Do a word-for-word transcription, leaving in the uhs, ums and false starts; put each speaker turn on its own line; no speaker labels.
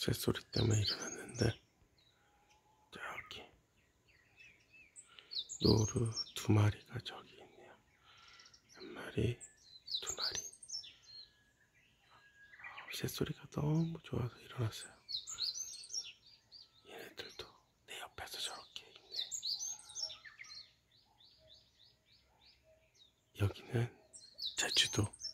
새소리 때문에 일어났는데, 저기 노루 두 마리가 저기 있네요. 한 마리, 두 마리. 새소리가 너무 좋아서 일어났어요. 얘네들도 내 옆에서 저렇게 있네. 여기는 제주도